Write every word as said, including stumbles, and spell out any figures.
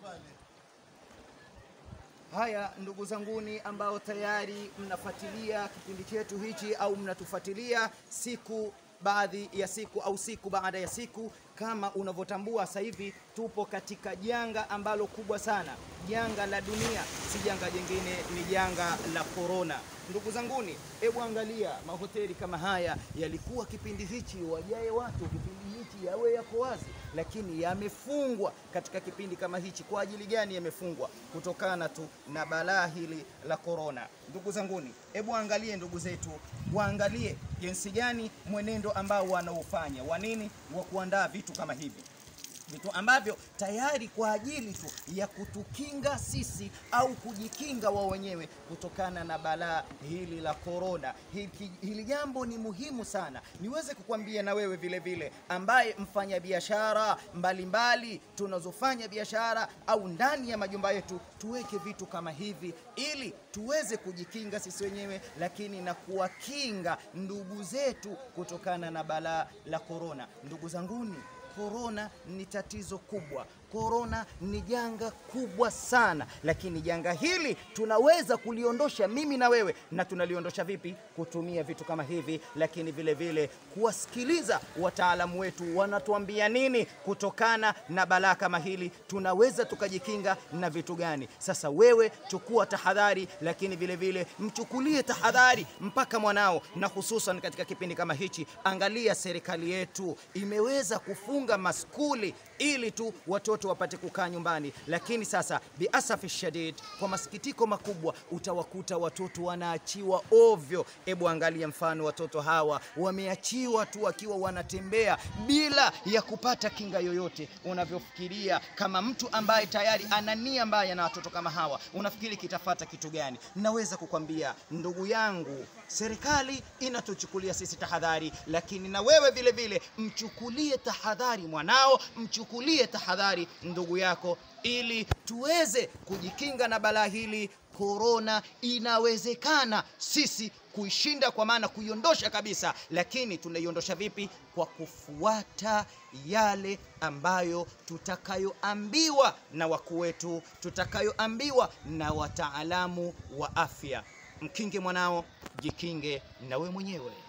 Haya ndugu zanguni ambao tayari mnafuatilia kipindi chetu hichi au mnatufuatilia siku baadhi ya siku au siku baada ya siku, kama unavyotambua sasa hivi tupo katika janga ambalo kubwa sana, janga la dunia, si janga jingine, ni janga la corona. Ndugu zanguni, hebu angalia mahoteli kama haya yalikuwa kipindi hichi wajae watu, kipindi hichi yawe yako wazi, lakini yamefungwa katika kipindi kama hichi. Kwa ajili gani yamefungwa? Kutokana tu na balaa hili la corona. Ndugu zanguni, hebu angalie ndugu zetu, waangalie jinsi gani mwenendo ambao wanaofanya wa nini, wa kuandaa vitu kama hivi, vitu ambavyo tayari kwa ajili tu ya kutukinga sisi au kujikinga wao wenyewe kutokana na balaa hili la corona. Hili, hili jambo ni muhimu sana. Niweze kukwambia na wewe vile vile ambaye mfanya biashara mbalimbali, tunazofanya biashara au ndani ya majumba yetu, tuweke vitu kama hivi ili tuweze kujikinga sisi wenyewe, lakini na kuwakinga ndugu zetu kutokana na balaa la corona. Ndugu zanguni, corona ni tatizo kubwa. Corona ni janga kubwa sana, lakini janga hili tunaweza kuliondosha mimi na wewe. Na tunaliondosha vipi? Kutumia vitu kama hivi, lakini vile vile kuwasikiliza wataalamu wetu wanatuambia nini kutokana na balaa kama hili, tunaweza tukajikinga na vitu gani. Sasa wewe chukua tahadhari, lakini vile vile mchukulie tahadhari mpaka mwanao, na hususan katika kipindi kama hichi. Angalia serikali yetu imeweza kufunga maskuli ili tu watoto wapate kukaa nyumbani, lakini sasa biasafi shadid, kwa masikitiko makubwa, utawakuta watoto wanaachiwa ovyo. Hebu angalia mfano, watoto hawa wameachiwa tu wakiwa wanatembea bila ya kupata kinga yoyote. Unavyofikiria kama mtu ambaye tayari ana nia mbaya na watoto kama hawa, unafikiri kitafata kitu gani? Naweza kukwambia ndugu yangu, serikali inatuchukulia sisi tahadhari, lakini na wewe vile vile mchukulie tahadhari mwanao, mchukulie tahadhari ndugu yako, ili tuweze kujikinga na balaa hili. Corona inawezekana sisi kuishinda, kwa maana kuiondosha kabisa, lakini tunaiondosha vipi? Kwa kufuata yale ambayo tutakayoambiwa na wakuu wetu, tutakayoambiwa na wataalamu wa afya. Mkinge mwanao, jikinge na we mwenyewe.